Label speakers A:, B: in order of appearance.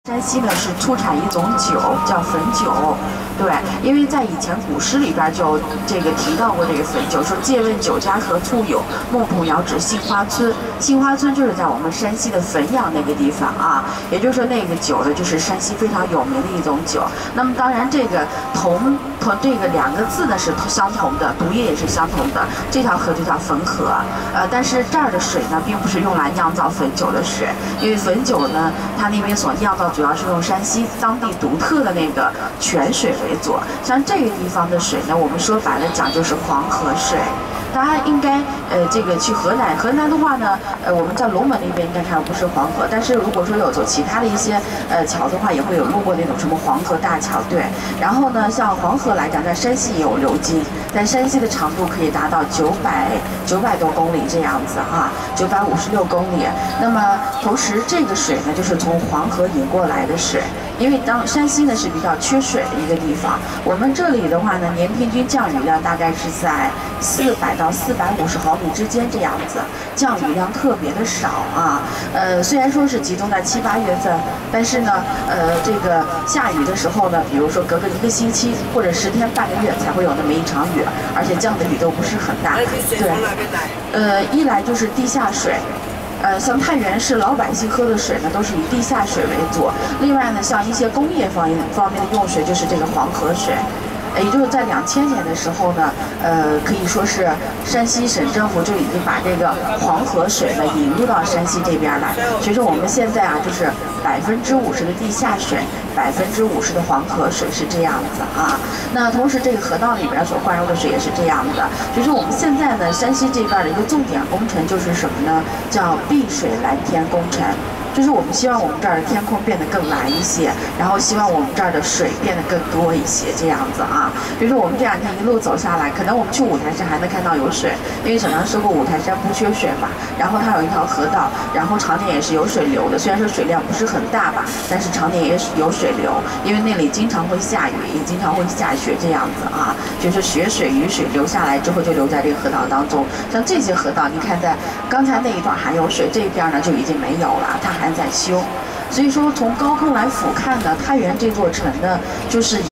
A: 山西呢是出产一种酒叫汾酒，对，因为在以前古诗里边就提到过这个汾酒，说借问酒家何处有，莫不遥指杏花村。杏花村就是在我们山西的汾阳那个地方啊，也就是说那个酒呢就是山西非常有名的一种酒。那么当然这个同这个两个字呢是相同的，读音也是相同的。这条河就叫汾河，但是这儿的水呢并不是用来酿造汾酒的水，因为汾酒呢它那边所酿造主要是用山西当地独特的那个泉水为主，像这个地方的水呢，我们说白了讲就是黄河水。大家应该去河南的话呢，我们在龙门那边应该看到不是黄河，但是如果说有走其他的一些桥的话，也会有路过那种什么黄河大桥，对。然后呢，像黄河来讲，在山西也有流经，在山西的长度可以达到900多公里这样子啊，956公里。那么同时这个水呢，就是从黄河引过来的水。因为山西呢是比较缺水的一个地方，我们这里的话呢，年平均降雨量大概是在400到450毫米之间这样子，降雨量特别的少啊。虽然说是集中在7、8月份，但是呢，这个下雨的时候呢，比如说隔个1个星期或者10天半个月才会有那么一场雨，而且降的雨都不是很大。对，一来就是地下水。像太原市老百姓喝的水呢，都是以地下水为主。另外呢，像一些工业方面的用水，就是这个黄河水。也就是在2000年的时候呢，可以说是山西省政府就已经把这个黄河水呢引入到山西这边来。所以说我们现在啊，就是50%的地下水，50%的黄河水是这样子啊。那同时这个河道里边所灌入的水也是这样的。所以说我们现在呢，山西这边的一个重点工程就是什么呢？叫碧水蓝天工程。就是我们希望我们这儿的天空变得更蓝一些，然后希望我们这儿的水变得更多一些，这样子啊。比如说我们这2天一路走下来，可能我们去五台山还能看到有水，因为沈阳说过五台山不缺水嘛。然后它有一条河道，然后常年也是有水流的，虽然说水量不是很大吧，但是常年也是有水流，因为那里经常会下雨，也经常会下雪这样子啊。就是雪水、雨水流下来之后就流在这个河道当中。像这些河道，你看在刚才那一段还有水，这一边呢就已经没有了，它还在修。所以说从高空来俯瞰呢，太原这座城呢，就是